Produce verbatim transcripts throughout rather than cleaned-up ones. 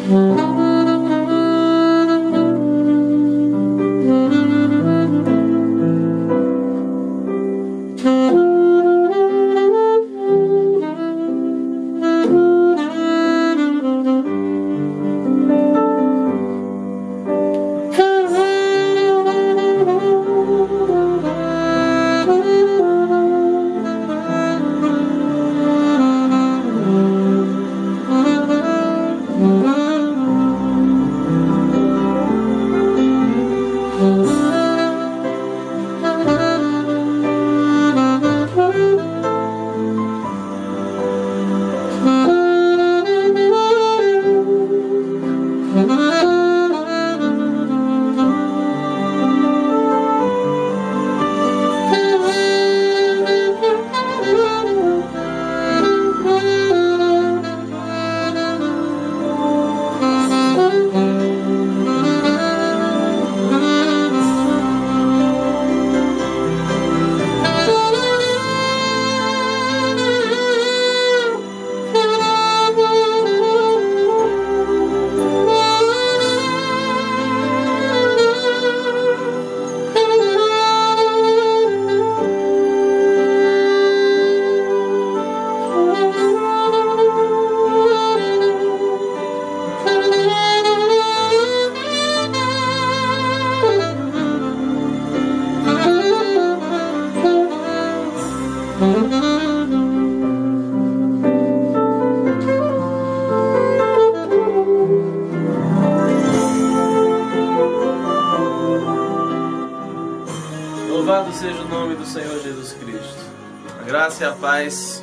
Louvado seja o nome do Senhor Jesus Cristo. A graça e a paz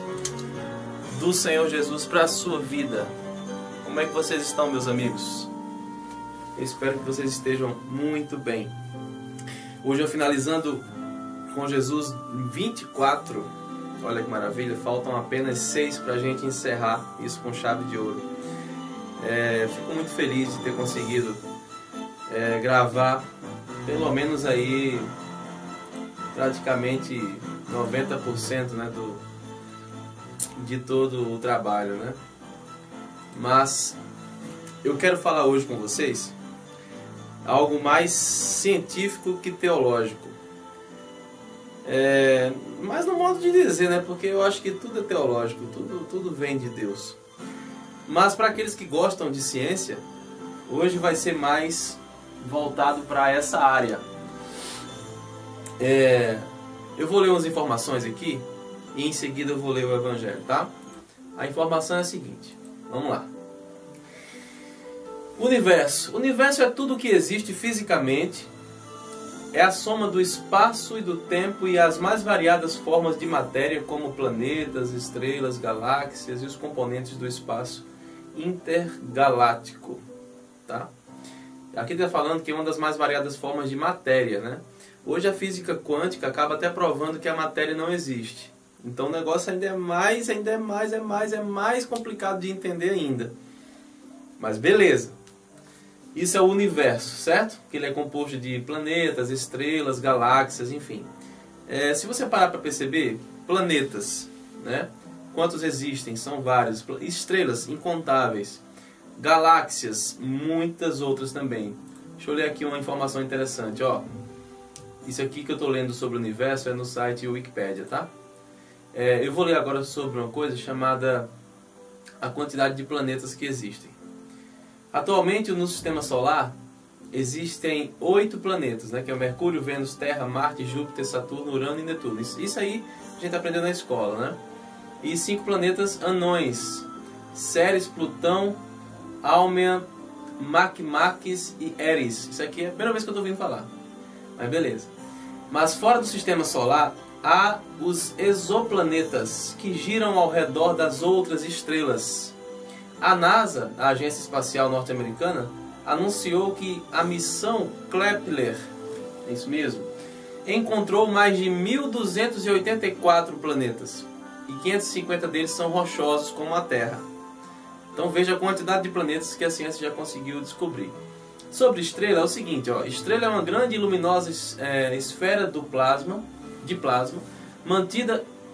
do Senhor Jesus para a sua vida. Como é que vocês estão, meus amigos? Eu espero que vocês estejam muito bem. Hoje eu finalizando com Jesus vinte e quatro. Olha que maravilha, faltam apenas seis para a gente encerrar isso com chave de ouro. É, fico muito feliz de ter conseguido é, gravar pelo menos aí praticamente noventa por cento, né, do, de todo o trabalho, né? Mas eu quero falar hoje com vocês algo mais científico que teológico. É, mas no modo de dizer, né? Porque eu acho que tudo é teológico, tudo, tudo vem de Deus. Mas para aqueles que gostam de ciência, hoje vai ser mais voltado para essa área. É, eu vou ler umas informações aqui e em seguida eu vou ler o Evangelho, tá? A informação é a seguinte, vamos lá. Universo. O universo é tudo o que existe fisicamente, é a soma do espaço e do tempo e as mais variadas formas de matéria, como planetas, estrelas, galáxias e os componentes do espaço intergaláctico, tá? Aqui está falando que é uma das mais variadas formas de matéria, né? Hoje a física quântica acaba até provando que a matéria não existe. Então o negócio ainda é mais, ainda é mais, é mais, é mais complicado de entender ainda. Mas beleza. Isso é o universo, certo? Que ele é composto de planetas, estrelas, galáxias, enfim. É, se você parar para perceber, planetas, né? Quantos existem? São vários. Estrelas, incontáveis. Galáxias, muitas outras também. Deixa eu ler aqui uma informação interessante, ó. Isso aqui que eu estou lendo sobre o universo é no site Wikipedia, tá? É, eu vou ler agora sobre uma coisa chamada a quantidade de planetas que existem. Atualmente no Sistema Solar existem oito planetas, né? Que é o Mercúrio, Vênus, Terra, Marte, Júpiter, Saturno, Urano e Netuno. Isso, isso aí a gente aprendeu na escola, né? E cinco planetas anões: Ceres, Plutão, Almia, Makemake e Eris. Isso aqui é a primeira vez que eu estou ouvindo falar. Mas beleza. Mas fora do Sistema Solar, há os exoplanetas que giram ao redor das outras estrelas. A NASA, a Agência Espacial Norte-Americana, anunciou que a missão Kepler, é isso mesmo, encontrou mais de mil duzentos e oitenta e quatro planetas. E quinhentos e cinquenta deles são rochosos, como a Terra. Então veja a quantidade de planetas que a ciência já conseguiu descobrir. Sobre estrela é o seguinte, ó, estrela é uma grande e luminosa é, esfera do plasma, de plasma, mantida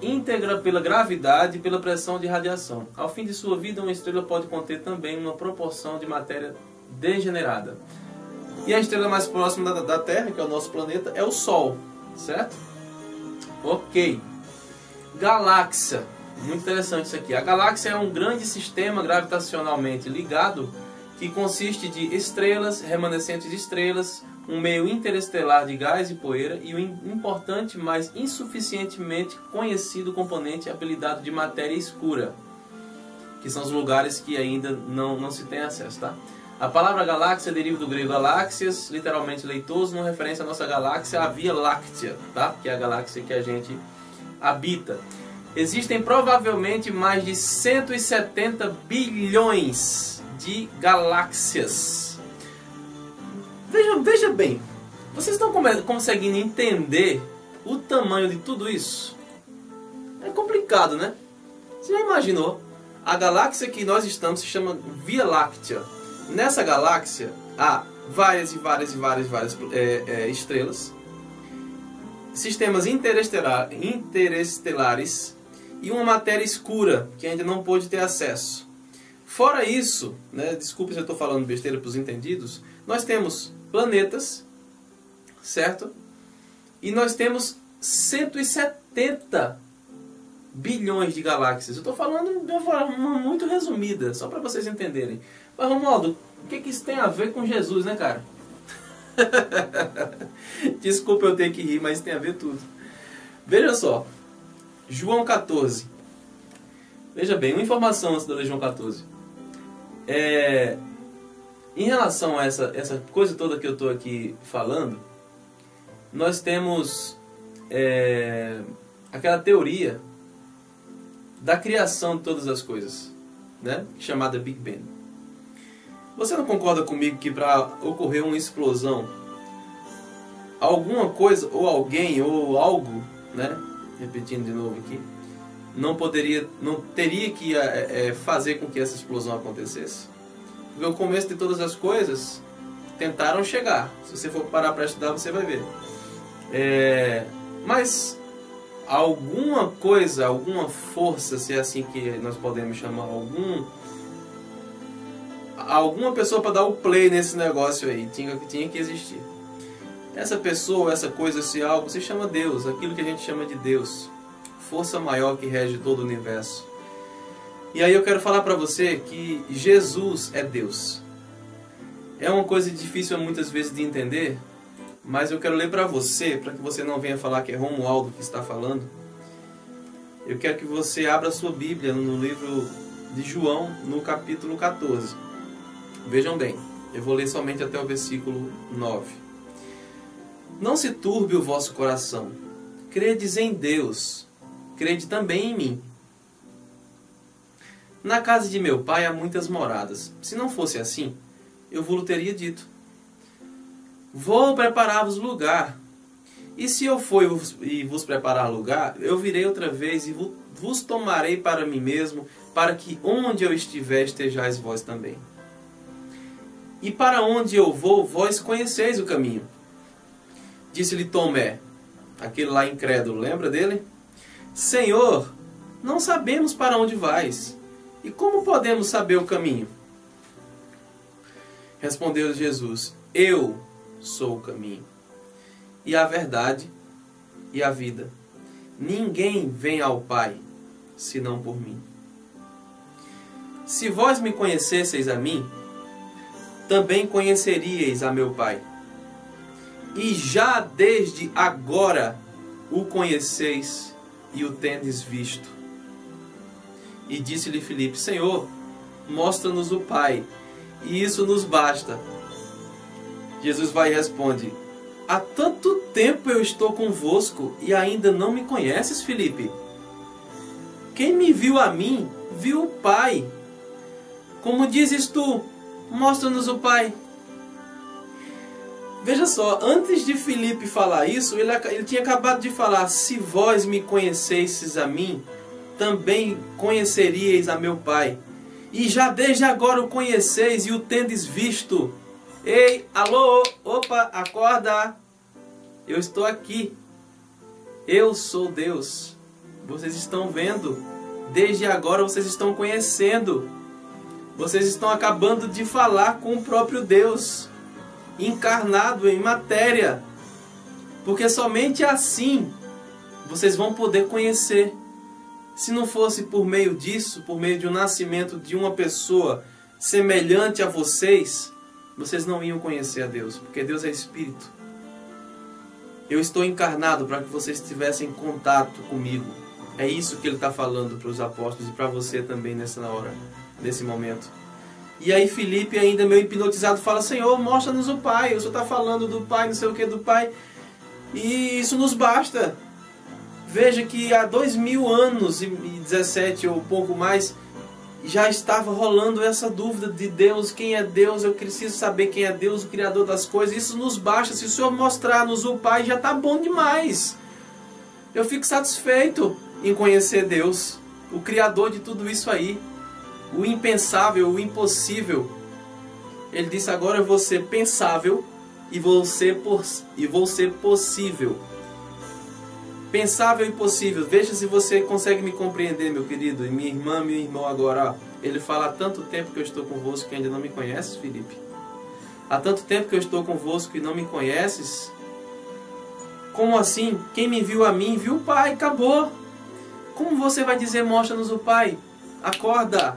íntegra pela gravidade e pela pressão de radiação. Ao fim de sua vida, uma estrela pode conter também uma proporção de matéria degenerada. E a estrela mais próxima da, da Terra, que é o nosso planeta, é o Sol, certo? Ok. Galáxia. Muito interessante isso aqui. A galáxia é um grande sistema gravitacionalmente ligado que consiste de estrelas, remanescentes de estrelas, um meio interestelar de gás e poeira e o importante, mas insuficientemente conhecido componente apelidado de matéria escura, que são os lugares que ainda não, não se tem acesso, tá? A palavra galáxia deriva do grego galáxias, literalmente leitoso, uma referência à nossa galáxia, a Via Láctea, tá? Que é a galáxia que a gente habita. Existem provavelmente mais de cento e setenta bilhões de galáxias. Veja, veja bem, vocês estão conseguindo entender o tamanho de tudo isso? É complicado, né? Você já imaginou? A galáxia que nós estamos se chama Via Láctea. Nessa galáxia há várias e várias e várias, várias é, é, estrelas, sistemas interestelar, interestelares e uma matéria escura que ainda não pôde ter acesso. Fora isso, né, desculpe se eu estou falando besteira para os entendidos, nós temos planetas, certo? E nós temos cento e setenta bilhões de galáxias. Eu estou falando de uma forma muito resumida, só para vocês entenderem. Mas, Romualdo, o que, que isso tem a ver com Jesus, né, cara? Desculpa eu ter que rir, mas tem a ver tudo. Veja só, João quatorze. Veja bem, uma informação antes de ler João quatorze. É, em relação a essa, essa coisa toda que eu estou aqui falando, nós temos é, aquela teoria da criação de todas as coisas, né? Chamada Big Bang. Você não concorda comigo que para ocorrer uma explosão, alguma coisa, ou alguém, ou algo, né? Repetindo de novo aqui, não poderia, não teria que é, é, fazer com que essa explosão acontecesse? Porque o começo de todas as coisas tentaram chegar. Se você for parar para estudar, você vai ver. É, mas alguma coisa, alguma força, se é assim que nós podemos chamar, algum, alguma pessoa para dar o play nesse negócio aí, tinha, tinha que existir. Essa pessoa, essa coisa, esse algo, se chama Deus, aquilo que a gente chama de Deus. Força maior que rege todo o universo. E aí eu quero falar para você que Jesus é Deus. É uma coisa difícil muitas vezes de entender, mas eu quero ler para você, para que você não venha falar que é Romualdo que está falando. Eu quero que você abra a sua Bíblia no livro de João, no capítulo quatorze. Vejam bem, eu vou ler somente até o versículo nove. Não se turbe o vosso coração. Credes em Deus, crede também em mim. Na casa de meu pai há muitas moradas. Se não fosse assim, eu vos teria dito. Vou preparar-vos lugar. E se eu for e vos preparar lugar, eu virei outra vez e vos tomarei para mim mesmo, para que onde eu estiver estejais vós também. E para onde eu vou, vós conheceis o caminho. Disse-lhe Tomé, aquele lá incrédulo, lembra dele? Senhor, não sabemos para onde vais, e como podemos saber o caminho? Respondeu Jesus, eu sou o caminho, e a verdade, e a vida. Ninguém vem ao Pai, senão por mim. Se vós me conhecesseis a mim, também conheceríeis a meu Pai. E já desde agora o conheceis e o tendes visto. E disse-lhe Filipe, Senhor, mostra-nos o Pai, e isso nos basta. Jesus vai e responde, há tanto tempo eu estou convosco, e ainda não me conheces, Filipe? Quem me viu a mim, viu o Pai. Como dizes tu, mostra-nos o Pai. Veja só, antes de Filipe falar isso, ele, ele tinha acabado de falar, se vós me conhecesseis a mim, também conheceríeis a meu Pai. E já desde agora o conheceis e o tendes visto. Ei, alô, opa, acorda. Eu estou aqui. Eu sou Deus. vocês estão vendo, desde agora vocês estão conhecendo, vocês estão acabando de falar com o próprio Deus, encarnado em matéria, porque somente assim vocês vão poder conhecer. Se não fosse por meio disso, por meio de um nascimento de uma pessoa semelhante a vocês, vocês não iam conhecer a Deus, porque Deus é Espírito. Eu estou encarnado para que vocês tivessem contato comigo. É isso que ele está falando para os apóstolos e para você também nessa hora, nesse momento. E aí Filipe, ainda meio hipnotizado, fala: Senhor, mostra-nos o Pai. O Senhor está falando do Pai, não sei o que do Pai. E isso nos basta. Veja que há dois mil anos e dezessete ou pouco mais, já estava rolando essa dúvida de Deus, quem é Deus, eu preciso saber quem é Deus, o Criador das coisas. Isso nos basta. Se o Senhor mostrar-nos o Pai, já está bom demais. Eu fico satisfeito em conhecer Deus, o Criador de tudo isso aí, o impensável, o impossível. Ele disse: agora eu vou ser pensável e vou ser, e vou ser possível. Pensável e possível. Veja se você consegue me compreender, meu querido, e minha irmã, meu irmão agora. Ó, ele fala: há tanto tempo que eu estou convosco que ainda não me conheces, Filipe. Há tanto tempo que eu estou convosco e não me conheces. Como assim? Quem me viu a mim, viu o Pai. Acabou. Como você vai dizer: mostra-nos o Pai? Acorda.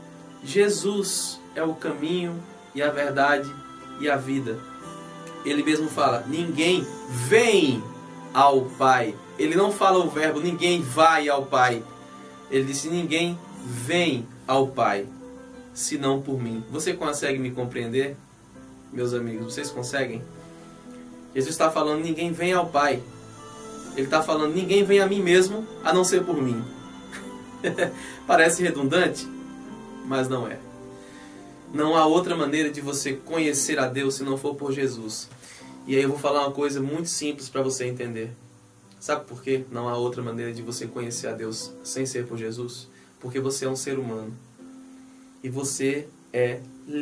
Jesus é o caminho e a verdade e a vida. Ele mesmo fala: ninguém vem ao Pai. Ele não fala o verbo ninguém vai ao Pai. Ele disse: ninguém vem ao Pai, senão por mim. Você consegue me compreender, meus amigos? Vocês conseguem? Jesus está falando: ninguém vem ao Pai. Ele está falando: ninguém vem a mim mesmo, a não ser por mim. Parece redundante, mas não é. Não há outra maneira de você conhecer a Deus se não for por Jesus. E aí eu vou falar uma coisa muito simples para você entender. Sabe por quê? Não há outra maneira de você conhecer a Deus sem ser por Jesus? Porque você é um ser humano. E você é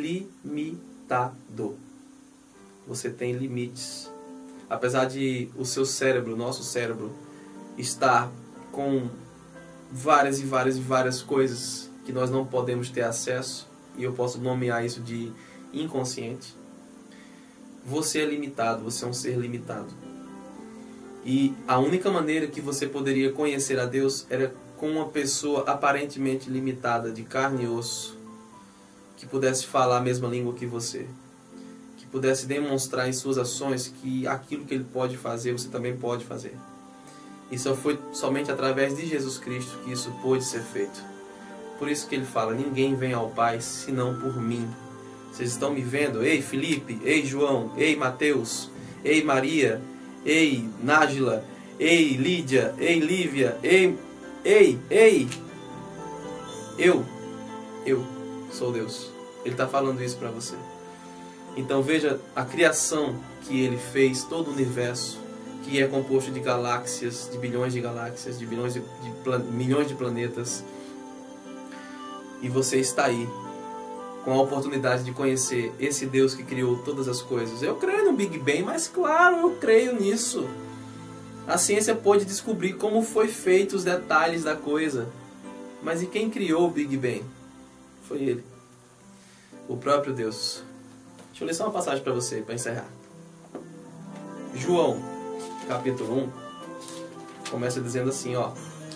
limitado. Você tem limites. Apesar de o seu cérebro, nosso cérebro, estar com várias e várias e várias coisas que nós não podemos ter acesso, e eu posso nomear isso de inconsciente, você é limitado, você é um ser limitado. E a única maneira que você poderia conhecer a Deus era com uma pessoa aparentemente limitada, de carne e osso, que pudesse falar a mesma língua que você, que pudesse demonstrar em suas ações que aquilo que ele pode fazer, você também pode fazer. E só foi somente através de Jesus Cristo que isso pôde ser feito. Por isso que ele fala: ninguém vem ao Pai senão por mim. Vocês estão me vendo? Ei, Filipe, ei, João, ei, Mateus, ei, Maria, ei, Nájila, ei, Lídia, ei, Lívia, ei, ei, ei. Eu, eu sou Deus. Ele está falando isso para você. Então veja a criação que ele fez, todo o universo, que é composto de galáxias, de bilhões de galáxias, de bilhões de, de milhões de planetas. E você está aí, com a oportunidade de conhecer esse Deus que criou todas as coisas. Eu creio no Big Bang, mas claro, eu creio nisso. A ciência pôde descobrir como foi feito os detalhes da coisa. Mas e quem criou o Big Bang? Foi ele. O próprio Deus. Deixa eu ler só uma passagem para você, para encerrar. João, capítulo um, começa dizendo assim, ó.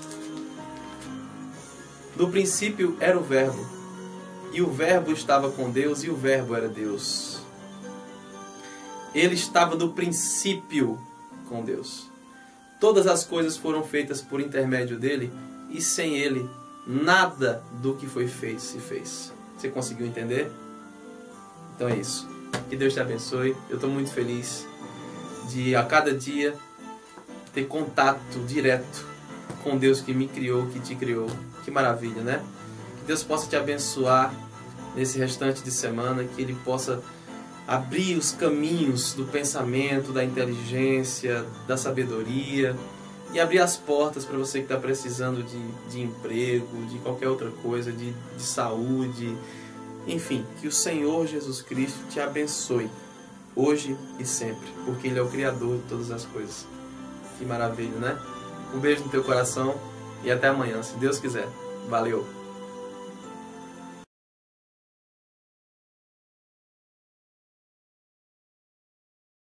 No princípio era o Verbo, e o Verbo estava com Deus, e o Verbo era Deus. Ele estava do princípio com Deus. Todas as coisas foram feitas por intermédio dele, e sem ele, nada do que foi feito se fez. Você conseguiu entender? Então é isso. Que Deus te abençoe. Eu estou muito feliz de, a cada dia, ter contato direto com Deus que me criou, que te criou. Que maravilha, né? Que Deus possa te abençoar nesse restante de semana, que Ele possa abrir os caminhos do pensamento, da inteligência, da sabedoria, e abrir as portas para você que está precisando de, de emprego, de qualquer outra coisa, de, de saúde, enfim, que o Senhor Jesus Cristo te abençoe, hoje e sempre, porque Ele é o Criador de todas as coisas. Que maravilha, né? Um beijo no teu coração e até amanhã, se Deus quiser. Valeu!